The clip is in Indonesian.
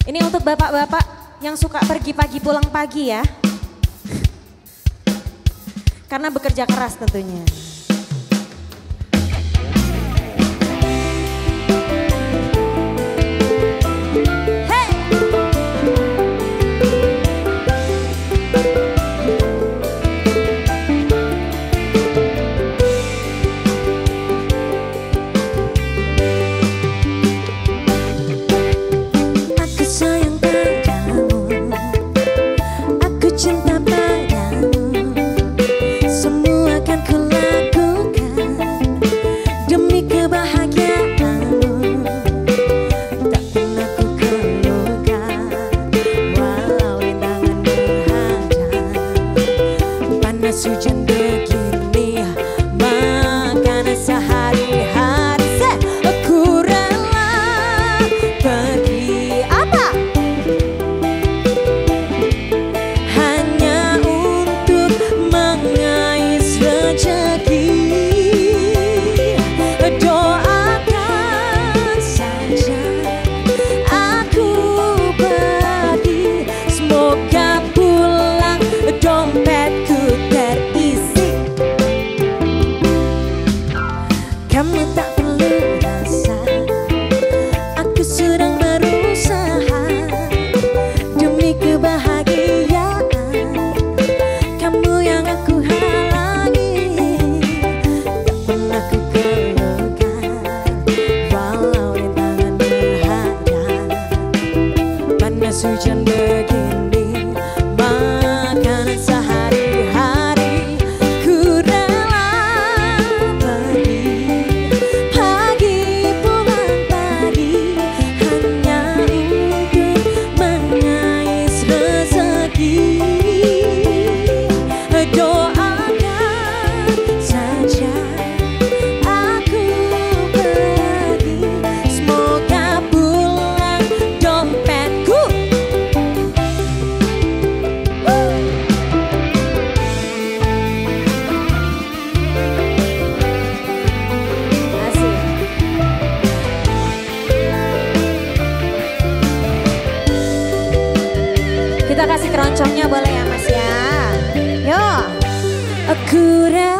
Ini untuk bapak-bapak yang suka pergi pagi pulang pagi ya. Karena bekerja keras tentunya. Hujan begini, makanan sehari-hari, aku rela pergi apa? Hanya untuk mengais rezeki. Doakan saja aku pergi, semoga pulang dompetku kamu tak perlu rasa, aku sedang berusaha demi kebahagiaan. Kamu yang aku halangi, tak pernah ku keluhkan, walau rintangan berhadap. Panas hujan begini, makanan sehari-hari, ku rela pergi. Kita kasih keroncongnya boleh ya Mas ya. Yo. Aku